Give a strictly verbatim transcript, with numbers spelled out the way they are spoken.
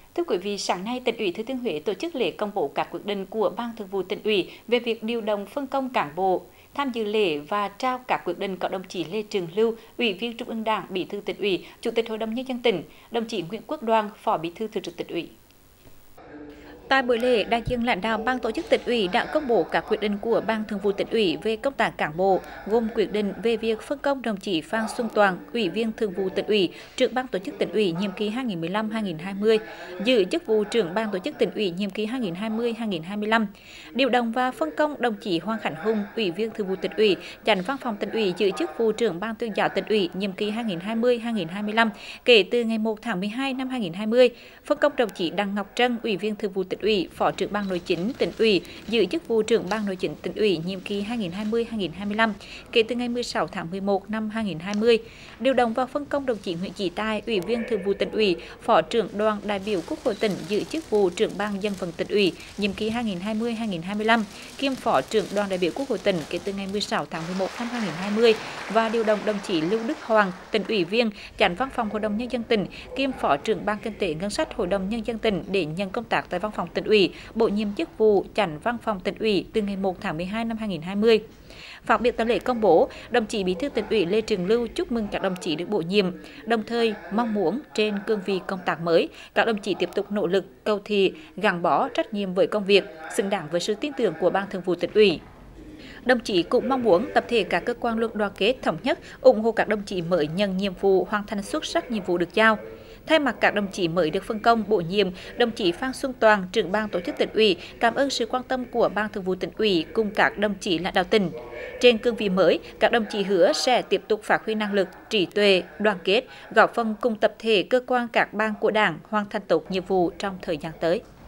Thưa quý vị, sáng nay Tỉnh ủy Thừa Thiên Huế tổ chức lễ công bố các quyết định của Ban Thường vụ Tỉnh ủy về việc điều động phân công cán bộ. Tham dự lễ và trao các quyết định có đồng chí Lê Trường Lưu, Ủy viên Trung ương Đảng, Bí thư Tỉnh ủy, Chủ tịch Hội đồng Nhân dân tỉnh, đồng chí Nguyễn Quốc Đoan, Phó Bí thư Thường trực Tỉnh ủy. Tại buổi lễ, đại diện lãnh đạo Ban tổ chức Tỉnh ủy đã công bố các quyết định của Ban Thường vụ Tỉnh ủy về công tác cán bộ, gồm quyết định về việc phân công đồng chí Phan Xuân Toàn, Ủy viên Thường vụ Tỉnh ủy, trưởng Ban tổ chức Tỉnh ủy nhiệm kỳ hai nghìn mười lăm đến hai nghìn không trăm hai mươi, giữ chức vụ trưởng Ban tổ chức Tỉnh ủy nhiệm kỳ hai nghìn không trăm hai mươi đến hai nghìn không trăm hai mươi lăm. Điều động và phân công đồng chí Hoàng Khánh Hùng, Ủy viên Thường vụ Tỉnh ủy, Chánh Văn phòng Tỉnh ủy, giữ chức vụ trưởng Ban Tuyên giáo Tỉnh ủy nhiệm kỳ hai nghìn không trăm hai mươi đến hai nghìn không trăm hai mươi lăm kể từ ngày một tháng mười hai năm hai nghìn không trăm hai mươi. Phân công đồng chí Đặng Ngọc Trân, Ủy viên Thường vụ Tỉnh ủy, Phó trưởng Ban Nội chính Tỉnh ủy, giữ chức vụ trưởng Ban Nội chính Tỉnh ủy nhiệm kỳ hai nghìn không trăm hai mươi đến hai nghìn không trăm hai mươi lăm kể từ ngày mười sáu tháng mười một năm hai nghìn không trăm hai mươi. Điều động và phân công đồng chí Nguyễn Chí Tài, Ủy viên Thường vụ Tỉnh ủy, Phó trưởng Đoàn đại biểu Quốc hội tỉnh, giữ chức vụ trưởng Ban Dân vận Tỉnh ủy nhiệm kỳ hai nghìn không trăm hai mươi đến hai nghìn không trăm hai mươi lăm, kiêm Phó trưởng Đoàn đại biểu Quốc hội tỉnh kể từ ngày mười sáu tháng mười một năm hai nghìn không trăm hai mươi, và điều động đồng chí Lưu Đức Hoàng, Tỉnh ủy viên, Chánh Văn phòng Hội đồng Nhân dân tỉnh, kiêm Phó trưởng Ban Kinh tế Ngân sách Hội đồng Nhân dân tỉnh để nhận công tác tại Văn phòng Tỉnh ủy, bổ nhiệm chức vụ Chánh Văn phòng Tỉnh ủy từ ngày một tháng mười hai năm hai nghìn không trăm hai mươi. Phát biểu tại lễ công bố, đồng chí Bí thư Tỉnh ủy Lê Trường Lưu chúc mừng các đồng chí được bổ nhiệm, đồng thời mong muốn trên cương vị công tác mới, các đồng chí tiếp tục nỗ lực, cầu thị, gắn bó trách nhiệm với công việc, xứng đáng với sự tin tưởng của Ban Thường vụ Tỉnh ủy. Đồng chí cũng mong muốn tập thể các cơ quan luôn đoàn kết thống nhất, ủng hộ các đồng chí mới nhận nhiệm vụ, hoàn thành xuất sắc nhiệm vụ được giao. Thay mặt các đồng chí mới được phân công bổ nhiệm, đồng chí Phan Xuân Toàn, trưởng Ban tổ chức Tỉnh ủy, cảm ơn sự quan tâm của Ban Thường vụ Tỉnh ủy cùng các đồng chí lãnh đạo tỉnh. Trên cương vị mới, các đồng chí hứa sẽ tiếp tục phát huy năng lực, trí tuệ, đoàn kết, góp phần cùng tập thể cơ quan các ban của Đảng hoàn thành tốt nhiệm vụ trong thời gian tới.